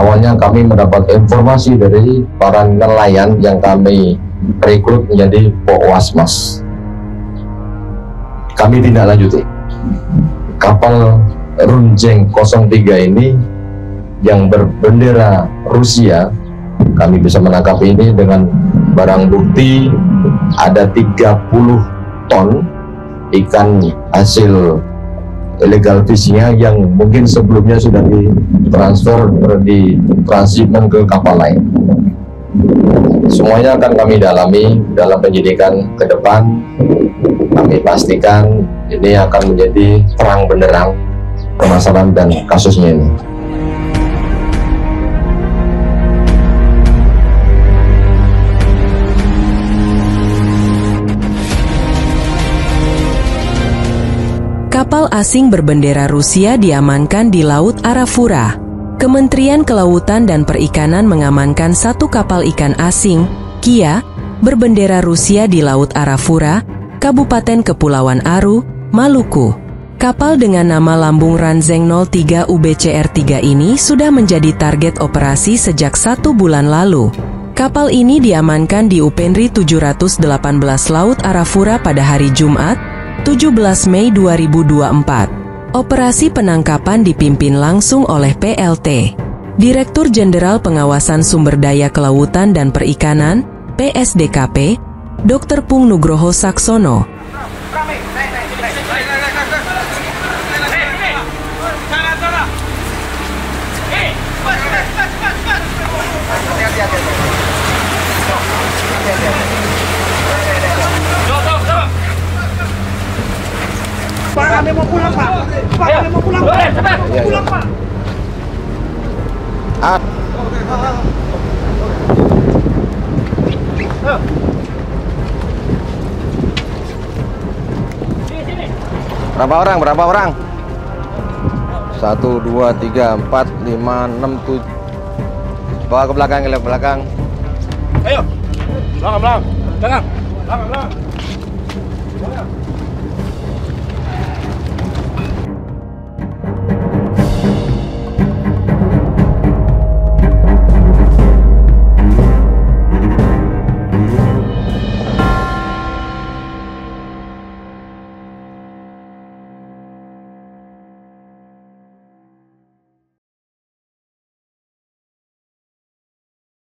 Awalnya kami mendapat informasi dari para nelayan yang kami rekrut menjadi Powasmas. Kami tindak lanjuti. Kapal Runjeng 03 ini yang berbendera Rusia, kami bisa menangkap ini dengan barang bukti ada 30 ton ikan hasil illegal fishing-nya yang mungkin sebelumnya sudah ditransfer di transshipment ke kapal lain. Semuanya akan kami dalami dalam penyidikan ke depan. Kami pastikan ini akan menjadi terang benderang permasalahan dan kasusnya ini. Kapal asing berbendera Rusia diamankan di Laut Arafura. Kementerian Kelautan dan Perikanan mengamankan satu kapal ikan asing, Kia, berbendera Rusia di Laut Arafura, Kabupaten Kepulauan Aru, Maluku. Kapal dengan nama lambung Ranzeng 03 UBCR3 ini sudah menjadi target operasi sejak 1 bulan lalu. Kapal ini diamankan di Upenri 718 Laut Arafura pada hari Jumat, 17 Mei 2024. Operasi penangkapan dipimpin langsung oleh PLT, Direktur Jenderal Pengawasan Sumber Daya Kelautan dan Perikanan, PSDKP, Dr. Pung Nugroho Saksono. Pak, kami mau pulang, Pak. Pak, kami mau pulang, Pak. Pulang, Pak. Berapa orang? 1, 2, 3, 4, 5, 6, 7. Bawa ke belakang, Ayo. Belakang.